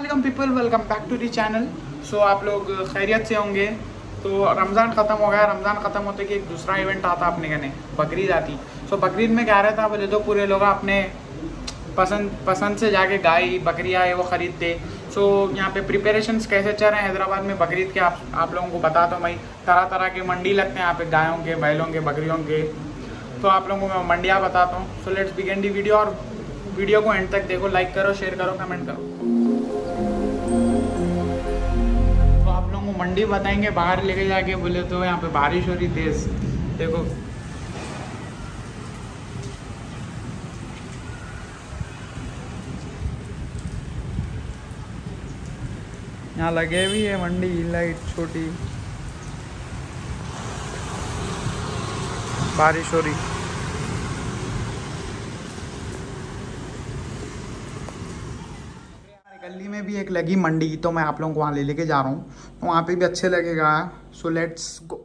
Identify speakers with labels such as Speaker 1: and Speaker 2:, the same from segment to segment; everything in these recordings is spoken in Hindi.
Speaker 1: अस्सलाम people, welcome back to the channel. So आप लोग खैरियत से होंगे। तो रमज़ान ख़त्म हो गया। रमज़ान ख़त्म होते कि एक दूसरा इवेंट आता अपने कहने, बकरीद आती। सो बकरीद में क्या रहता बोले तो पूरे लोग अपने पसंद से जाके गाय बकरियाँ है वो ख़रीदते। सो यहाँ पे प्रिपरेशंस कैसे चल रहे हैं हैदराबाद में बकरीद के आप लोगों को बताता हूँ मैं। तरह तरह के मंडी लगते हैं यहाँ पे गायों के, बैलों के, बकरियों के। तो आप लोगों को मैं मंडियाँ बताता हूँ। So let's begin the video. और वीडियो को एंड तक देखो, लाइक करो, शेयर करो, कमेंट करो। तो आप लोगों को मंडी बताएंगे बाहर लेके जाके। बोले तो यहाँ पे बारिश हो रही तेज, देखो यहाँ लगे हुई है मंडी लाइट छोटी, बारिश हो रही। गली में भी एक लगी मंडी, तो मैं आप लोगों को वहाँ लेके जा रहा हूँ। तो वहाँ पे भी अच्छे लगेगा। So let's go.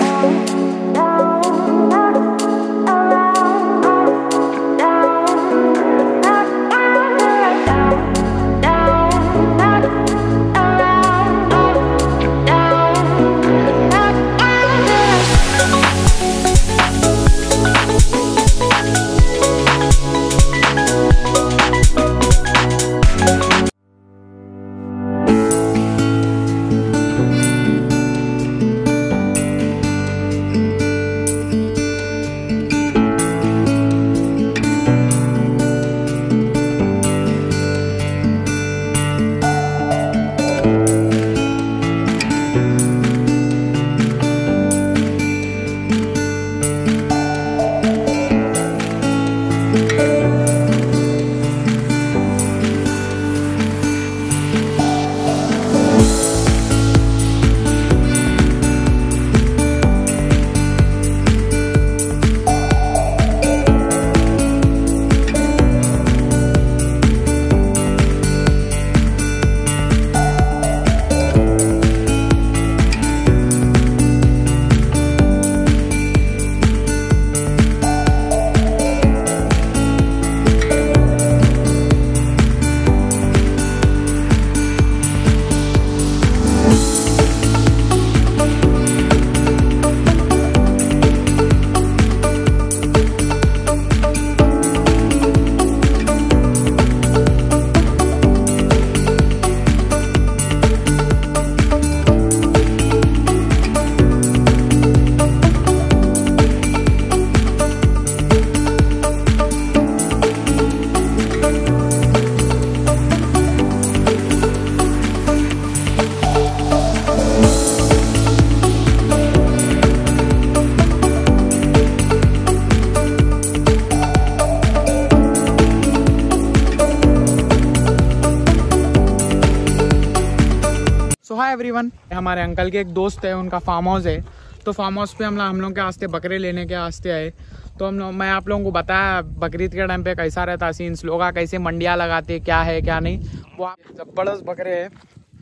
Speaker 1: Hi everyone, हमारे अंकल के एक दोस्त है, उनका फार्म हाउस है। तो फार्म हाउस पे हम लोग के वास्ते बकरे लेने के वास्ते आए। तो मैं आप लोगों को बताया बकरीद के टाइम पे कैसा रहता सीन्स, लोग कैसे मंडियाँ लगाते, क्या है क्या नहीं। वो जबरदस्त बकरे है।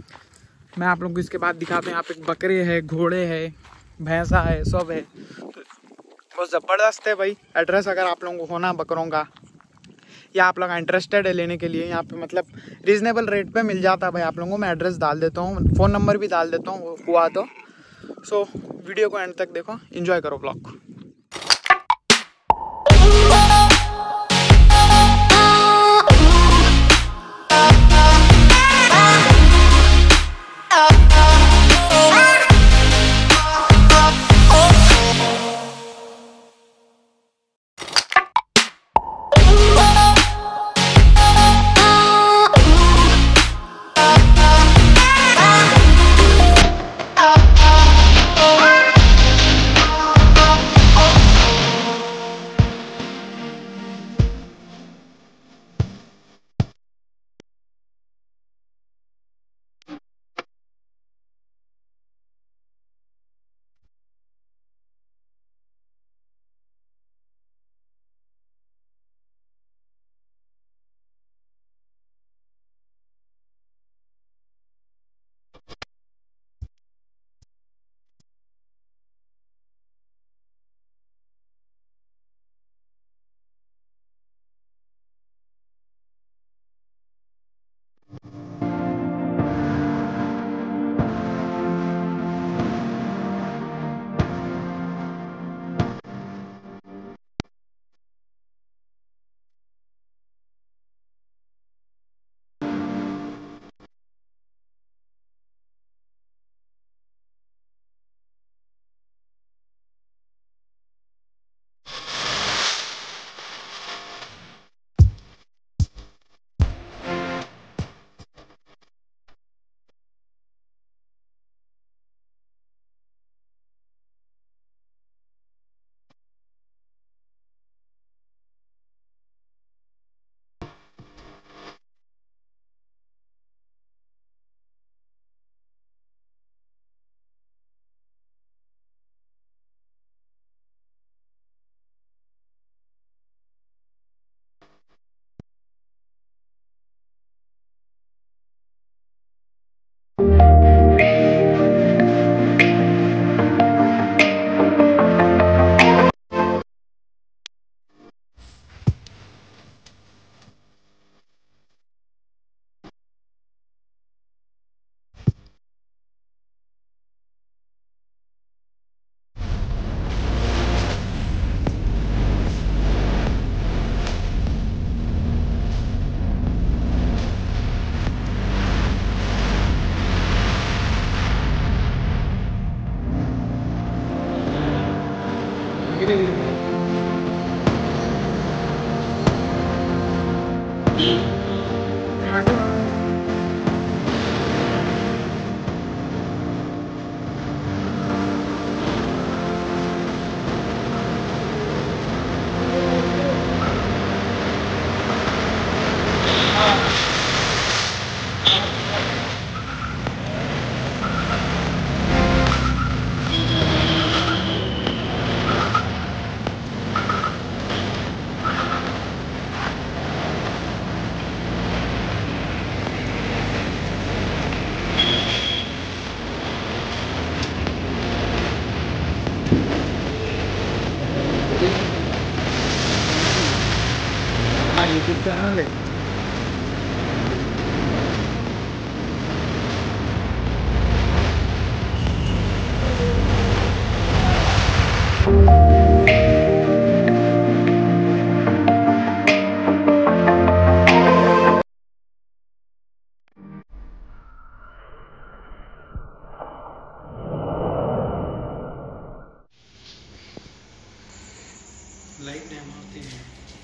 Speaker 1: मैं आप लोगों को इसके बाद दिखाते हैं। यहाँ पे बकरे है, घोड़े है, भैंसा है, सब है। तो बहुत ज़बरदस्त है भाई। एड्रेस अगर आप लोगों को होना बकरों का या आप लोग इंटरेस्टेड है लेने के लिए, यहाँ पे मतलब रीजनेबल रेट पे मिल जाता है भाई। आप लोगों को मैं एड्रेस डाल देता हूँ, फ़ोन नंबर भी डाल देता हूँ हुआ तो। सो वीडियो को एंड तक देखो, एंजॉय करो ब्लॉग को। यूट्यूब चैनल है। लाइट नहीं मारती है।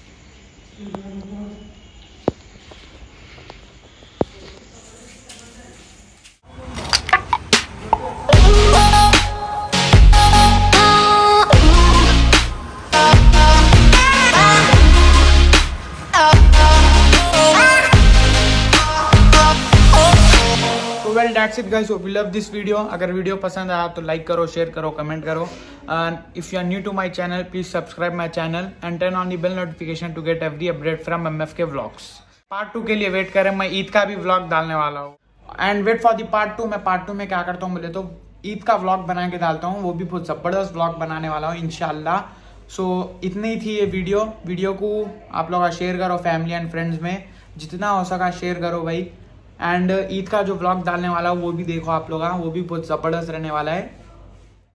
Speaker 1: Well that's it guys, we love this video. अगर वीडियो पसंद आया तो लाइक करो, शेयर करो, कमेंट करो। And if you are new to my channel please subscribe my channel and turn on the bell notification to get every update from MFK vlogs. Part 2 के लिए वेट करें, मैं ईद का भी व्लॉग डालने वाला हूँ। And wait for the part 2। मैं पार्ट 2 में क्या करता हूँ बोले तो ईद का व्लॉग बना के डालता हूँ, वो भी बहुत ज़बरदस्त व्लॉग बनाने वाला हूँ इंशाल्लाह। सो इतनी ही थी ये वीडियो को आप लोग शेयर करो फैमिली एंड फ्रेंड्स में, जितना हो सका शेयर करो भाई। एंड ईद का जो व्लॉग डालने वाला हूँ वो भी देखो आप लोग, वो भी बहुत ज़बरदस्त रहने वाला है।